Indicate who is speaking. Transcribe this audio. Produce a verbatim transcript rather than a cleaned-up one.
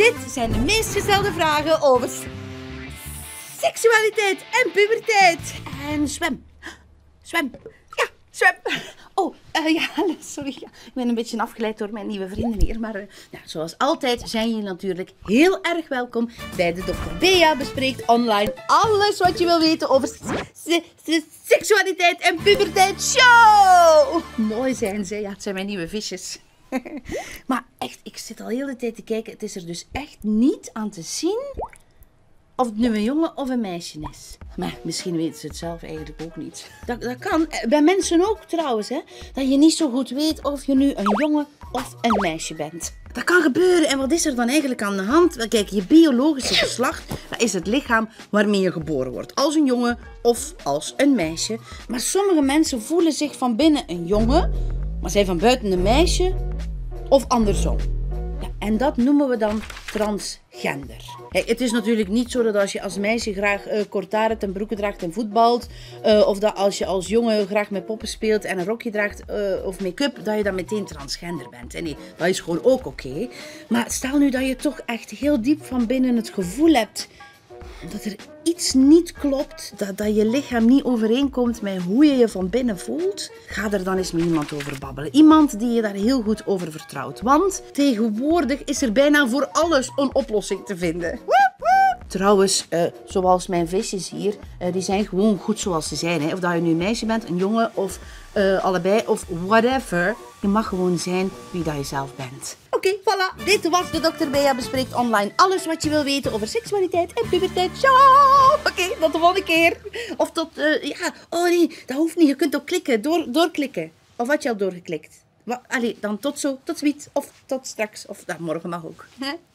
Speaker 1: Dit zijn de meest gestelde vragen over seksualiteit en puberteit. En zwem. Zwem. Ja, zwem. Oh, uh, ja, sorry. Ja, ik ben een beetje afgeleid door mijn nieuwe vrienden hier. Maar uh, ja, zoals altijd zijn jullie natuurlijk heel erg welkom bij de dokter Bea bespreekt online alles wat je wil weten over se se seksualiteit en puberteit show. Mooi zijn ze. Ja, het zijn mijn nieuwe visjes. Maar echt, ik zit al de hele tijd te kijken. Het is er dus echt niet aan te zien of het nu een jongen of een meisje is. Maar misschien weten ze het zelf eigenlijk ook niet. Dat, dat kan. Bij mensen ook trouwens, hè. Dat je niet zo goed weet of je nu een jongen of een meisje bent. Dat kan gebeuren. En wat is er dan eigenlijk aan de hand? Wel, kijk, je biologische geslacht, dat is het lichaam waarmee je geboren wordt. Als een jongen of als een meisje. Maar sommige mensen voelen zich van binnen een jongen, maar zijn van buiten een meisje of andersom. Ja, en dat noemen we dan transgender. Hey, het is natuurlijk niet zo dat als je als meisje graag uh, kort haar hebt en broeken draagt en voetbalt, uh, of dat als je als jongen graag met poppen speelt en een rokje draagt uh, of make-up, dat je dan meteen transgender bent. En nee, dat is gewoon ook oké. Okay. Maar stel nu dat je toch echt heel diep van binnen het gevoel hebt dat er iets niet klopt, dat, dat je lichaam niet overeenkomt met hoe je je van binnen voelt, ga er dan eens met iemand over babbelen. Iemand die je daar heel goed over vertrouwt. Want tegenwoordig is er bijna voor alles een oplossing te vinden. Trouwens, uh, zoals mijn visjes hier, uh, die zijn gewoon goed zoals ze zijn. Hè. Of dat je nu een meisje bent, een jongen of uh, allebei of whatever. Je mag gewoon zijn wie dat je zelf bent. Oké, okay, voilà. Dit was de dokter Bea bespreekt online alles wat je wil weten over seksualiteit en puberteit. Ciao! Oké, okay, tot de volgende keer. Of tot, uh, ja, oh nee, dat hoeft niet. Je kunt ook klikken, door, doorklikken. Of had je al doorgeklikt? Allee, dan tot zo, tot ziens. Of tot straks. Of dat morgen mag ook.